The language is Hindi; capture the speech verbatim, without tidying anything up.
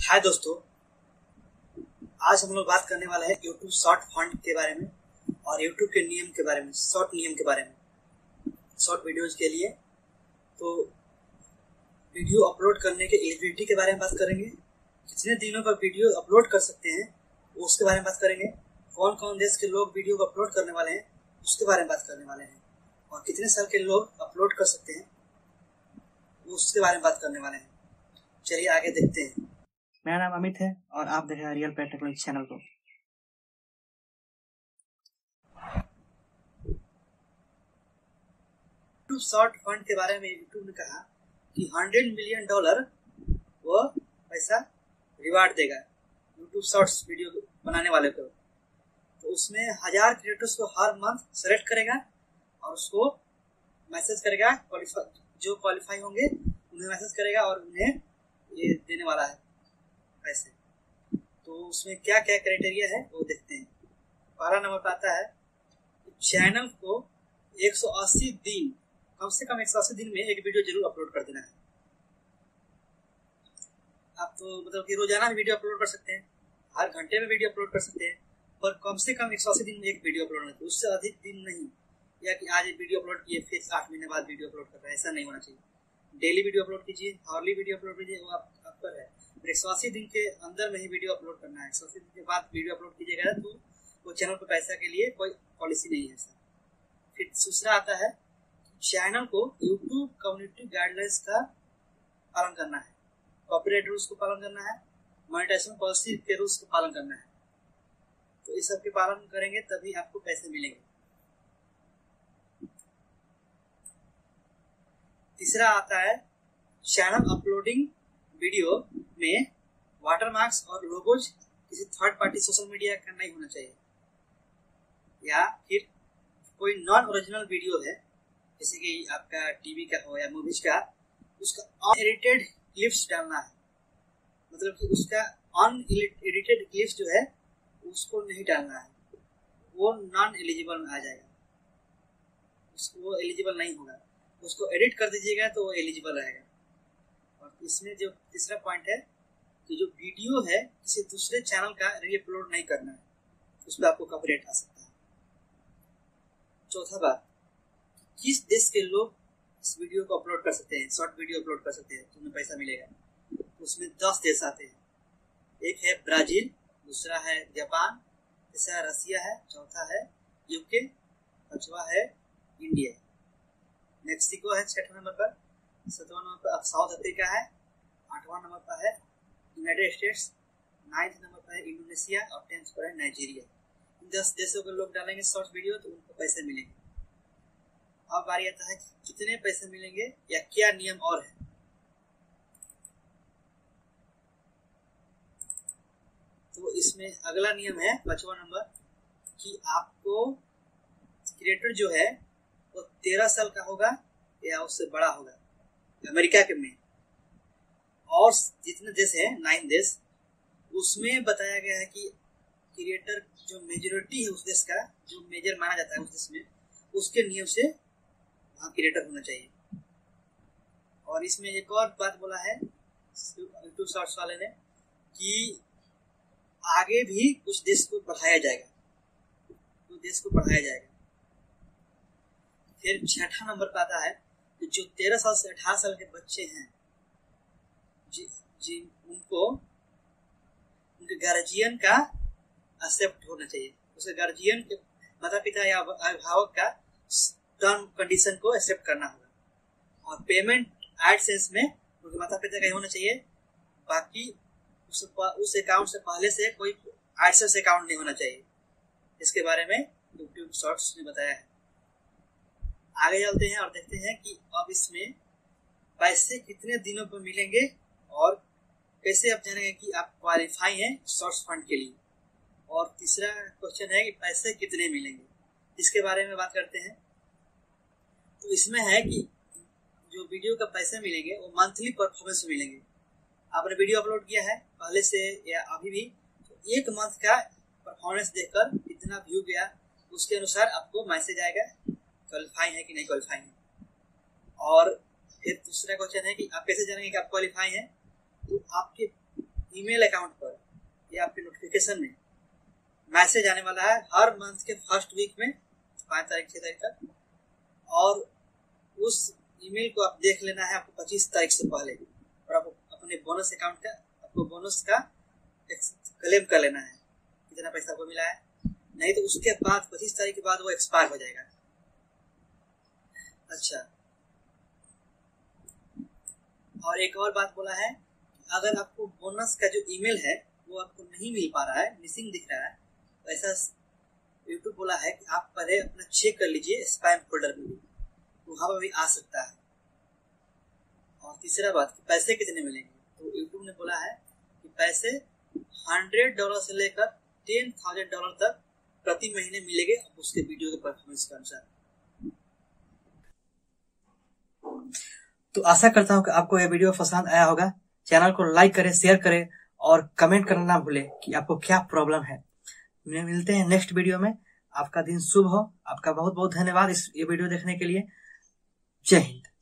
हाय दोस्तों, आज हम लोग बात करने वाले हैं यूट्यूब शॉर्ट फंड के बारे में और यूट्यूब के नियम के बारे में, शॉर्ट नियम के बारे में। शॉर्ट वीडियोज के लिए तो वीडियो अपलोड करने के एलिजिबिलिटी के बारे में बात करेंगे, कितने दिनों पर वीडियो अपलोड कर सकते हैं उसके बारे में बात करेंगे, कौन कौन देश के लोग वीडियो को अपलोड करने वाले हैं उसके बारे में बात करने वाले हैं, और कितने साल के लोग अपलोड कर सकते हैं उसके बारे में बात करने वाले हैं। चलिए आगे देखते हैं। मेरा नाम अमित है और आप देख रहे हैं रियल पेट टेक्नोलॉजी चैनल को। यूट्यूब शॉर्ट फंड के बारे में यूट्यूब ने कहा कि हंड्रेड मिलियन डॉलर वो पैसा रिवार्ड देगा यूट्यूब शॉर्ट्स वीडियो बनाने वाले को। तो उसमें हजार क्रिएटर्स को हर मंथ सेलेक्ट करेगा और उसको मैसेज करेगा, क्वालिफाई जो क्वालिफाई होंगे उन्हें मैसेज करेगा और उन्हें ये देने वाला है पैसे। तो उसमें क्या क्या क्राइटेरिया है वो देखते हैं। पहला नंबर पर आता है चैनल को एक सौ अस्सी दिन, कम से कम एक सौ अस्सी दिन में एक वीडियो जरूर अपलोड कर देना है। आप तो मतलब कि रोजाना भी वीडियो अपलोड कर सकते हैं, हर घंटे में वीडियो अपलोड कर सकते हैं, पर कम से कम एक सौ अस्सी दिन में एक वीडियो अपलोड होना चाहिए, उससे अधिक दिन नहीं। या कि आज वीडियो अपलोड किए फिर आठ महीने बाद वीडियो अपलोड कर रहे हैं, ऐसा नहीं होना चाहिए। डेली वीडियो अपलोड कीजिए, आवरली वीडियो अपलोड कीजिए, वो आप, आप पर है। एक सौ अस्सी दिन के अंदर में ही वीडियो अपलोड करना है। एक सौ अस्सी दिन के बाद वीडियो अपलोड कीजिएगा तो वो चैनल पर पैसा के लिए कोई पॉलिसी नहीं है सर। फिर दूसरा आता है चैनल को यूट्यूब कम्युनिटी गाइडलाइंस का पालन करना है, कॉपीराइट रूल्स को पालन करना है, मोनेटाइजेशन पॉलिसी के रूल्स को पालन करना है। तो इस सब के पालन करेंगे तभी आपको पैसे मिलेंगे। तीसरा आता है चैनल अपलोडिंग वीडियो में वाटरमार्क्स और लोगोज किसी थर्ड पार्टी सोशल मीडिया का नहीं होना चाहिए। या फिर कोई नॉन ओरिजिनल वीडियो है जैसे कि आपका टीवी का हो या मूवीज का, उसका अनएडिटेड क्लिप्स डालना है। मतलब कि उसका अनएडिटेड क्लिप्स जो है उसको नहीं डालना है, वो नॉन एलिजिबल में आ जाएगा, उसको एलिजिबल नहीं होगा। उसको एडिट कर दीजिएगा तो वो एलिजिबल रहेगा। और इसमें जो तीसरा पॉइंट है कि जो वीडियो है किसी दूसरे चैनल का रीअपलोड नहीं करना है, उस पर आपको कॉपीराइट आ सकता है। चौथा बात, किस देश के लोग इस वीडियो को अपलोड कर सकते हैं, शॉर्ट वीडियो अपलोड कर सकते हैं तो उन्हें पैसा मिलेगा। उसमें दस देश आते हैं। एक है ब्राजील, दूसरा है जापान, तीसरा रसिया है, चौथा है यूके, पांचवा है इंडिया, मेक्सिको है छठा नंबर पर, सातवां नंबर पर साउथ अफ्रीका है, आठवां नंबर पर है यूनाइटेड स्टेट्स, नाइन्थ नंबर पर है इंडोनेशिया और टेंथ पर है नाइजीरिया। इन दस देशों के लोग डालेंगे शॉर्ट वीडियो तो उनको पैसे मिलेंगे। अब बारी आता है कि कितने पैसे मिलेंगे या क्या नियम और है। तो इसमें अगला नियम है पांचवा नंबर कि आपको क्रिएटर जो है वो तेरह साल का होगा या उससे बड़ा होगा अमेरिका के में। और जितने देश है नाइन देश, उसमें बताया गया है कि क्रिएटर जो मेजोरिटी है उस देश का, जो मेजर माना जाता है उस देश में, उसके नियम से वहाँ क्रिएटर होना चाहिए। और इसमें एक और बात बोला है यूट्यूब शॉर्ट्स वाले ने कि आगे भी कुछ देश को बढ़ाया जाएगा, कुछ देश को बढ़ाया जाएगा। फिर छठा नंबर पर आता है कि जो तेरह साल से अठारह साल के बच्चे हैं जी, जी उनको उनके गार्जियन का एक्सेप्ट होना चाहिए, उसके गार्जियन के माता पिता या अभिभावक का टर्म कंडीशन को एक्सेप्ट करना होगा। और पेमेंट एडसेंस में उनके माता पिता का होना चाहिए, बाकी उस, उस अकाउंट से पहले से कोई एडसेंस अकाउंट नहीं होना चाहिए। इसके बारे में यूट्यूब शॉर्ट्स ने बताया है। आगे चलते हैं और देखते हैं कि अब इसमें पैसे कितने दिनों पर मिलेंगे और कैसे आप जानेंगे कि आप क्वालिफाई हैं शॉर्ट्स फंड के लिए। और तीसरा क्वेश्चन है कि पैसे कितने मिलेंगे, इसके बारे में बात करते हैं। तो इसमें है कि जो वीडियो का पैसे मिलेंगे वो मंथली परफॉर्मेंस मिलेंगे। आपने वीडियो अपलोड किया है पहले से या अभी भी, तो एक मंथ का परफॉर्मेंस देखकर कितना व्यू गया उसके अनुसार आपको मैसेज आएगा क्वालिफाई है कि नहीं क्वालिफाई है। और फिर दूसरा क्वेश्चन है कि आप कैसे जानेंगे कि आप क्वालिफाई हैं। तो आपके ईमेल अकाउंट पर या आपके नोटिफिकेशन में मैसेज आने वाला है हर मंथ के फर्स्ट वीक में, पाँच तारीख छह तारीख तक, और उस ईमेल को आप देख लेना है आपको पच्चीस तारीख से पहले, और आपको अपने बोनस अकाउंट का आपको बोनस का क्लेम कर लेना है कितना पैसा आपको मिला है। नहीं तो उसके बाद पच्चीस तारीख के बाद वो एक्सपायर हो जाएगा। अच्छा, और एक और बात बोला है, अगर आपको बोनस का जो ईमेल है वो आपको नहीं मिल पा रहा है, मिसिंग दिख रहा है, तो ऐसा यूट्यूब बोला है कि आप पहले अपना चेक कर लीजिए स्पैम फोल्डर में भी, वहां पर भी आ सकता है। और तीसरा बात, पैसे कितने मिलेंगे, तो यूट्यूब ने बोला है कि पैसे हंड्रेड डॉलर से लेकर टेन थाउजेंड डॉलर तक प्रति महीने मिलेंगे उसके वीडियो के परफॉर्मेंस के अनुसार। तो आशा करता हूँ कि आपको यह वीडियो पसंद आया होगा। चैनल को लाइक करें, शेयर करें और कमेंट करना ना भूलें कि आपको क्या प्रॉब्लम है। मिलते हैं नेक्स्ट वीडियो में। आपका दिन शुभ हो। आपका बहुत बहुत धन्यवाद इस ये वीडियो देखने के लिए। जय हिंद।